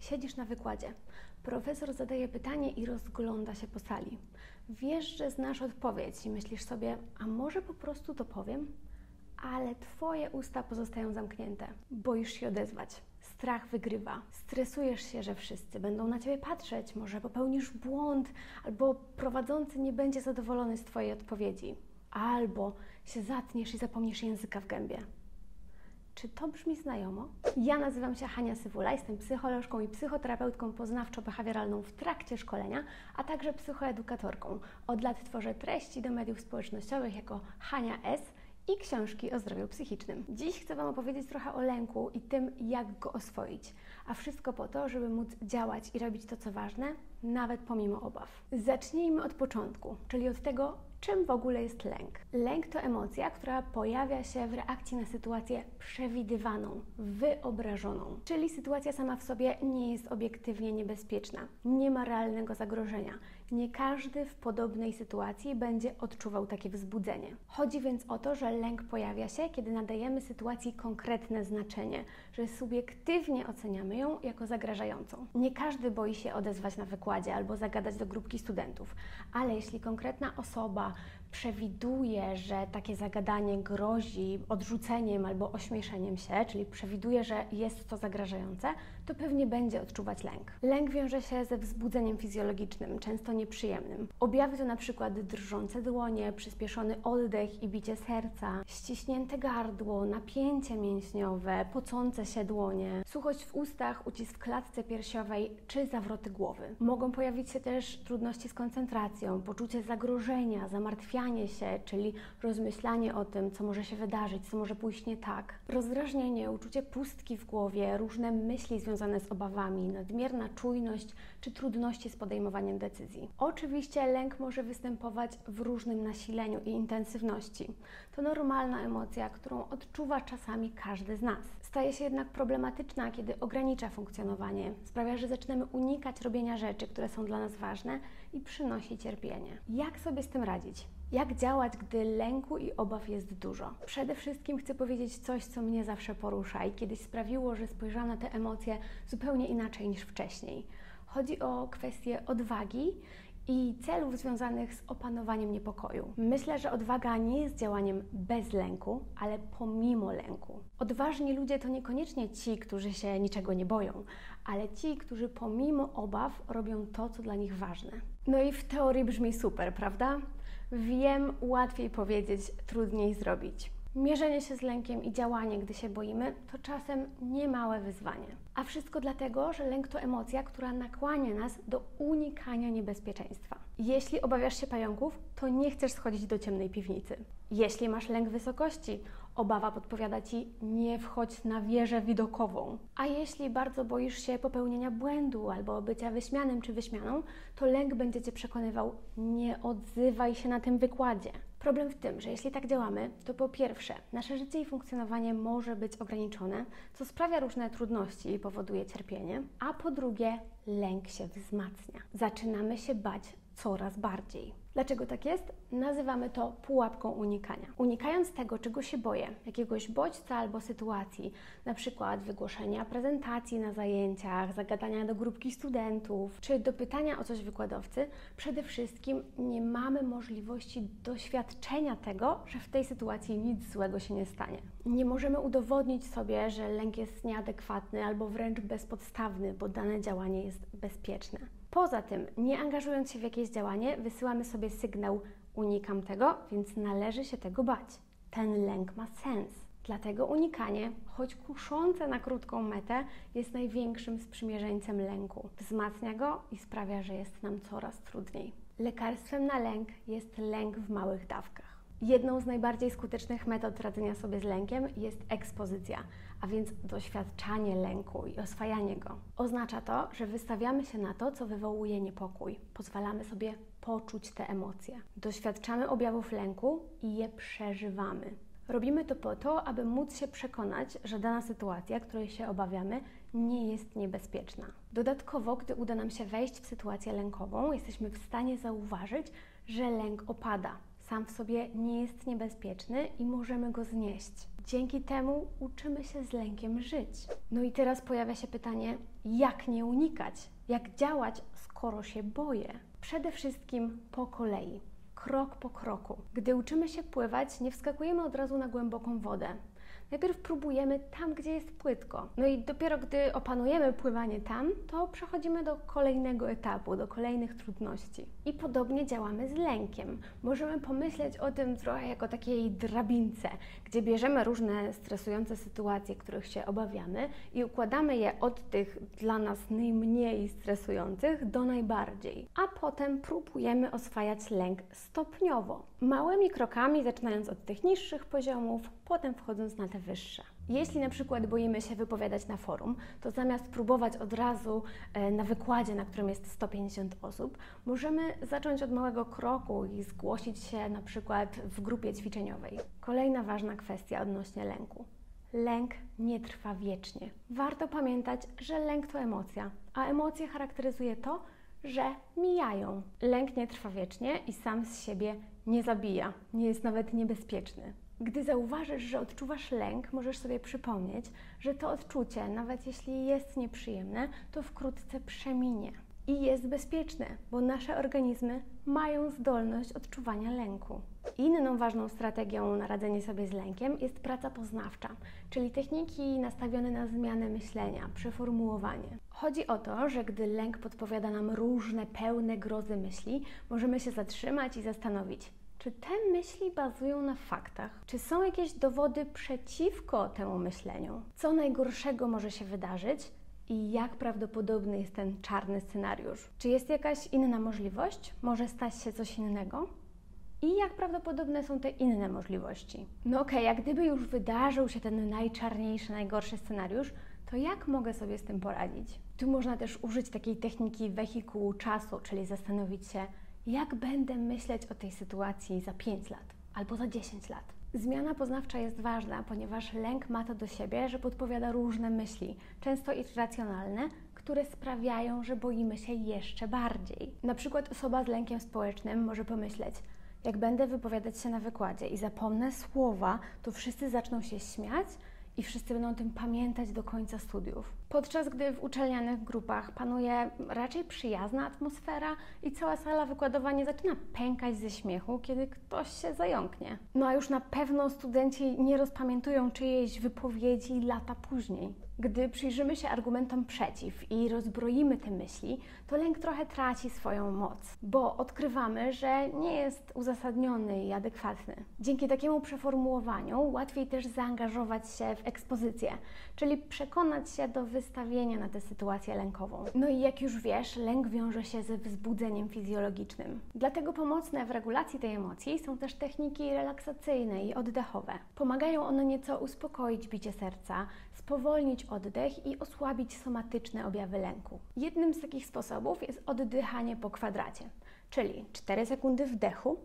Siedzisz na wykładzie. Profesor zadaje pytanie i rozgląda się po sali. Wiesz, że znasz odpowiedź i myślisz sobie, a może po prostu to powiem? Ale Twoje usta pozostają zamknięte. Boisz się odezwać. Strach wygrywa. Stresujesz się, że wszyscy będą na Ciebie patrzeć, może popełnisz błąd, albo prowadzący nie będzie zadowolony z Twojej odpowiedzi. Albo się zatniesz i zapomnisz języka w gębie. Czy to brzmi znajomo? Ja nazywam się Hania Sywula, jestem psycholożką i psychoterapeutką poznawczo-behawioralną w trakcie szkolenia, a także psychoedukatorką. Od lat tworzę treści do mediów społecznościowych jako Hania S. i książki o zdrowiu psychicznym. Dziś chcę Wam opowiedzieć trochę o lęku i tym, jak go oswoić. A wszystko po to, żeby móc działać i robić to, co ważne, nawet pomimo obaw. Zacznijmy od początku, czyli od tego, czym w ogóle jest lęk. Lęk to emocja, która pojawia się w reakcji na sytuację przewidywaną, wyobrażoną. Czyli sytuacja sama w sobie nie jest obiektywnie niebezpieczna, nie ma realnego zagrożenia. Nie każdy w podobnej sytuacji będzie odczuwał takie wzbudzenie. Chodzi więc o to, że lęk pojawia się, kiedy nadajemy sytuacji konkretne znaczenie, że subiektywnie oceniamy ją jako zagrażającą. Nie każdy boi się odezwać na wykładzie albo zagadać do grupki studentów, ale jeśli konkretna osoba przewiduje, że takie zagadanie grozi odrzuceniem albo ośmieszeniem się, czyli przewiduje, że jest to zagrażające, to pewnie będzie odczuwać lęk. Lęk wiąże się ze wzbudzeniem fizjologicznym, często nieprzyjemnym. Objawy to na przykład drżące dłonie, przyspieszony oddech i bicie serca, ściśnięte gardło, napięcie mięśniowe, pocące się dłonie, suchość w ustach, ucisk w klatce piersiowej czy zawroty głowy. Mogą pojawić się też trudności z koncentracją, poczucie zagrożenia, zamartwiania się, czyli rozmyślanie o tym, co może się wydarzyć, co może pójść nie tak. Rozdrażnienie, uczucie pustki w głowie, różne myśli związane z obawami, nadmierna czujność czy trudności z podejmowaniem decyzji. Oczywiście lęk może występować w różnym nasileniu i intensywności. To normalna emocja, którą odczuwa czasami każdy z nas. Staje się jednak problematyczna, kiedy ogranicza funkcjonowanie, sprawia, że zaczynamy unikać robienia rzeczy, które są dla nas ważne i przynosi cierpienie. Jak sobie z tym radzić? Jak działać, gdy lęku i obaw jest dużo? Przede wszystkim chcę powiedzieć coś, co mnie zawsze porusza i kiedyś sprawiło, że spojrzałam na te emocje zupełnie inaczej niż wcześniej. Chodzi o kwestię odwagi i celów związanych z opanowaniem niepokoju. Myślę, że odwaga nie jest działaniem bez lęku, ale pomimo lęku. Odważni ludzie to niekoniecznie ci, którzy się niczego nie boją, ale ci, którzy pomimo obaw robią to, co dla nich ważne. No i w teorii brzmi super, prawda? Wiem, łatwiej powiedzieć, trudniej zrobić. Mierzenie się z lękiem i działanie, gdy się boimy, to czasem niemałe wyzwanie. A wszystko dlatego, że lęk to emocja, która nakłania nas do unikania niebezpieczeństwa. Jeśli obawiasz się pająków, to nie chcesz schodzić do ciemnej piwnicy. Jeśli masz lęk wysokości, obawa podpowiada Ci, nie wchodź na wieżę widokową. A jeśli bardzo boisz się popełnienia błędu albo bycia wyśmianym czy wyśmianą, to lęk będzie Cię przekonywał, nie odzywaj się na tym wykładzie. Problem w tym, że jeśli tak działamy, to po pierwsze, nasze życie i funkcjonowanie może być ograniczone, co sprawia różne trudności i powoduje cierpienie, a po drugie, lęk się wzmacnia. Zaczynamy się bać coraz bardziej. Dlaczego tak jest? Nazywamy to pułapką unikania. Unikając tego, czego się boję, jakiegoś bodźca albo sytuacji, na przykład wygłoszenia prezentacji na zajęciach, zagadania do grupki studentów, czy dopytania o coś wykładowcy, przede wszystkim nie mamy możliwości doświadczenia tego, że w tej sytuacji nic złego się nie stanie. Nie możemy udowodnić sobie, że lęk jest nieadekwatny albo wręcz bezpodstawny, bo dane działanie jest bezpieczne. Poza tym, nie angażując się w jakieś działanie, wysyłamy sobie sygnał unikam tego, więc należy się tego bać. Ten lęk ma sens. Dlatego unikanie, choć kuszące na krótką metę, jest największym sprzymierzeńcem lęku. Wzmacnia go i sprawia, że jest nam coraz trudniej. Lekarstwem na lęk jest lęk w małych dawkach. Jedną z najbardziej skutecznych metod radzenia sobie z lękiem jest ekspozycja, a więc doświadczanie lęku i oswajanie go. Oznacza to, że wystawiamy się na to, co wywołuje niepokój. Pozwalamy sobie poczuć te emocje. Doświadczamy objawów lęku i je przeżywamy. Robimy to po to, aby móc się przekonać, że dana sytuacja, której się obawiamy, nie jest niebezpieczna. Dodatkowo, gdy uda nam się wejść w sytuację lękową, jesteśmy w stanie zauważyć, że lęk opada. sam w sobie nie jest niebezpieczny i możemy go znieść. Dzięki temu uczymy się z lękiem żyć. No i teraz pojawia się pytanie, jak nie unikać? Jak działać, skoro się boję? Przede wszystkim po kolei, krok po kroku. Gdy uczymy się pływać, nie wskakujemy od razu na głęboką wodę. Najpierw próbujemy tam, gdzie jest płytko. No i dopiero gdy opanujemy pływanie tam, to przechodzimy do kolejnego etapu, do kolejnych trudności. I podobnie działamy z lękiem. Możemy pomyśleć o tym trochę jako takiej drabince, gdzie bierzemy różne stresujące sytuacje, których się obawiamy i układamy je od tych dla nas najmniej stresujących do najbardziej. A potem próbujemy oswajać lęk stopniowo. Małymi krokami, zaczynając od tych niższych poziomów, potem wchodząc na te wyższe. Jeśli na przykład boimy się wypowiadać na forum, to zamiast próbować od razu na wykładzie, na którym jest 150 osób, możemy zacząć od małego kroku i zgłosić się na przykład w grupie ćwiczeniowej. Kolejna ważna kwestia odnośnie lęku. Lęk nie trwa wiecznie. Warto pamiętać, że lęk to emocja, a emocje charakteryzuje to, że mijają. Lęk nie trwa wiecznie i sam z siebie nie zabija, nie jest nawet niebezpieczny. Gdy zauważysz, że odczuwasz lęk, możesz sobie przypomnieć, że to odczucie, nawet jeśli jest nieprzyjemne, to wkrótce przeminie. I jest bezpieczne, bo nasze organizmy mają zdolność odczuwania lęku. Inną ważną strategią na radzenie sobie z lękiem jest praca poznawcza, czyli techniki nastawione na zmianę myślenia, przeformułowanie. Chodzi o to, że gdy lęk podpowiada nam różne pełne grozy myśli, możemy się zatrzymać i zastanowić, czy te myśli bazują na faktach? Czy są jakieś dowody przeciwko temu myśleniu? Co najgorszego może się wydarzyć i jak prawdopodobny jest ten czarny scenariusz? Czy jest jakaś inna możliwość? Może stać się coś innego? I jak prawdopodobne są te inne możliwości? No okej, jak gdyby już wydarzył się ten najczarniejszy, najgorszy scenariusz, to jak mogę sobie z tym poradzić? Tu można też użyć takiej techniki wehikułu czasu, czyli zastanowić się, jak będę myśleć o tej sytuacji za 5 lat albo za 10 lat. Zmiana poznawcza jest ważna, ponieważ lęk ma to do siebie, że podpowiada różne myśli, często irracjonalne, które sprawiają, że boimy się jeszcze bardziej. Na przykład osoba z lękiem społecznym może pomyśleć, jak będę wypowiadać się na wykładzie i zapomnę słowa, to wszyscy zaczną się śmiać i wszyscy będą o tym pamiętać do końca studiów. Podczas gdy w uczelnianych grupach panuje raczej przyjazna atmosfera i cała sala wykładowa nie zaczyna pękać ze śmiechu, kiedy ktoś się zająknie. No a już na pewno studenci nie rozpamiętują czyjejś wypowiedzi lata później. Gdy przyjrzymy się argumentom przeciw i rozbroimy te myśli, to lęk trochę traci swoją moc, bo odkrywamy, że nie jest uzasadniony i adekwatny. Dzięki takiemu przeformułowaniu łatwiej też zaangażować się w ekspozycję, czyli przekonać się do wystawienia na tę sytuację lękową. No i jak już wiesz, lęk wiąże się ze wzbudzeniem fizjologicznym. Dlatego pomocne w regulacji tej emocji są też techniki relaksacyjne i oddechowe. Pomagają one nieco uspokoić bicie serca, spowolnić oddech i osłabić somatyczne objawy lęku. Jednym z takich sposobów jest oddychanie po kwadracie, czyli 4 sekundy wdechu,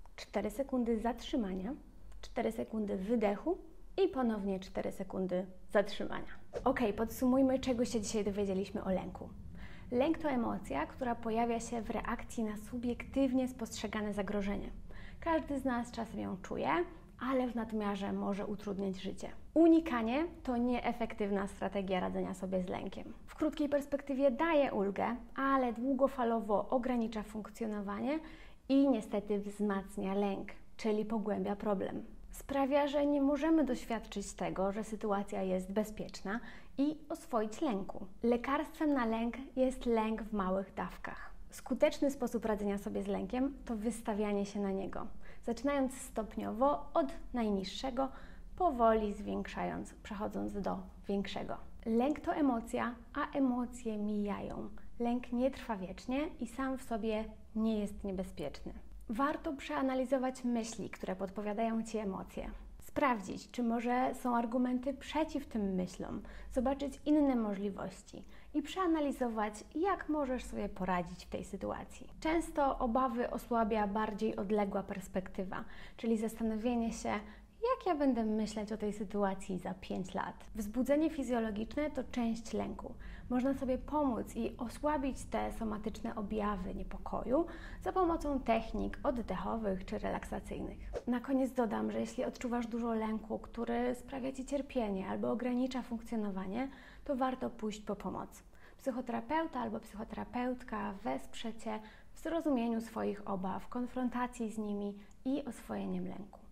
4 sekundy zatrzymania, 4 sekundy wydechu i ponownie 4 sekundy zatrzymania. Ok, podsumujmy, czego się dzisiaj dowiedzieliśmy o lęku. Lęk to emocja, która pojawia się w reakcji na subiektywnie spostrzegane zagrożenie. Każdy z nas czasem ją czuje, ale w nadmiarze może utrudniać życie. Unikanie to nieefektywna strategia radzenia sobie z lękiem. W krótkiej perspektywie daje ulgę, ale długofalowo ogranicza funkcjonowanie i niestety wzmacnia lęk, czyli pogłębia problem. Sprawia, że nie możemy doświadczyć tego, że sytuacja jest bezpieczna i oswoić lęku. Lekarstwem na lęk jest lęk w małych dawkach. Skuteczny sposób radzenia sobie z lękiem to wystawianie się na niego, zaczynając stopniowo od najniższego, powoli zwiększając, przechodząc do większego. Lęk to emocja, a emocje mijają. Lęk nie trwa wiecznie i sam w sobie nie jest niebezpieczny. Warto przeanalizować myśli, które podpowiadają Ci emocje. Sprawdzić, czy może są argumenty przeciw tym myślom, zobaczyć inne możliwości i przeanalizować, jak możesz sobie poradzić w tej sytuacji. Często obawy osłabia bardziej odległa perspektywa, czyli zastanowienie się, Jak ja będę myśleć o tej sytuacji za 5 lat? Wzbudzenie fizjologiczne to część lęku. Można sobie pomóc i osłabić te somatyczne objawy niepokoju za pomocą technik oddechowych czy relaksacyjnych. Na koniec dodam, że jeśli odczuwasz dużo lęku, który sprawia Ci cierpienie albo ogranicza funkcjonowanie, to warto pójść po pomoc. Psychoterapeuta albo psychoterapeutka wesprze Cię w zrozumieniu swoich obaw, konfrontacji z nimi i oswojeniem lęku.